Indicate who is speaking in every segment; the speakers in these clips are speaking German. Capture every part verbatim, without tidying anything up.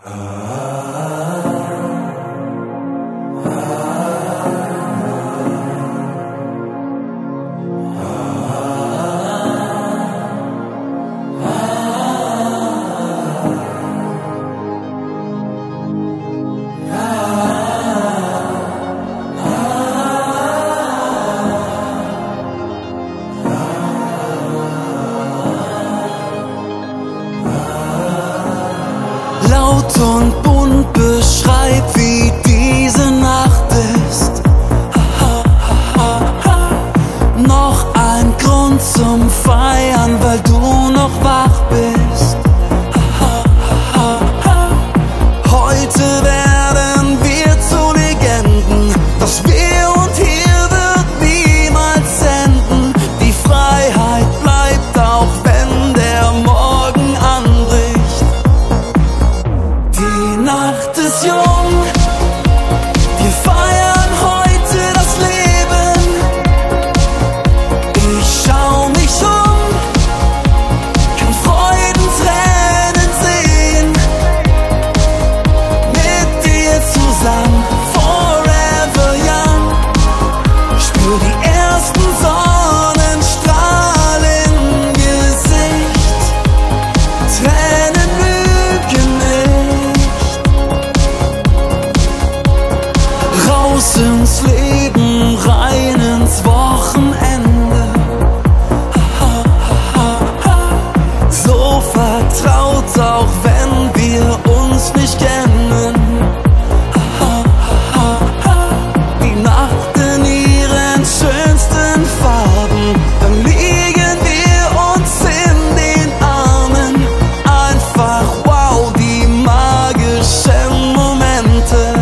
Speaker 1: Laut und bunt beschreib, wie diese Nacht ist. Noch ein Grund zum Feiern, weil du noch wach bist. Heute werden wir zu Legenden, das Wir und Hier wird niemals enden. Die Freiheit bleibt, auch wenn der Morgen anbricht. Die Nacht ist jung, wir feiern heute das Leben. Ich schau mich um, kann Freudentränen sehen. Mit dir zusammen, forever young. Spür die ersten Sonnenstrahlen im Gesicht. Tränen lügen nicht. Raus ins Leben, rein ins Wochenende. So vertraut, auch wenn wir uns nicht kennen. Die Nacht in ihren schönsten Farben, dann liegen wir uns in den Armen. Einfach wow, die magischen Momente.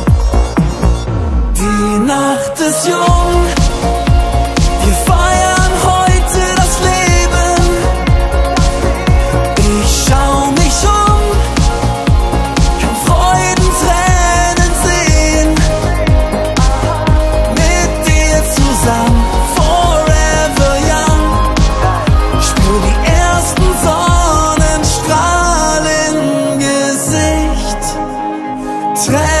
Speaker 1: Die Nacht ist jung, wir feiern heute das Leben. Ich schau mich um, kann Freudentränen sehen. Mit dir zusammen, forever young. Spür die ersten Sonnenstrahlen im Gesicht. Tränen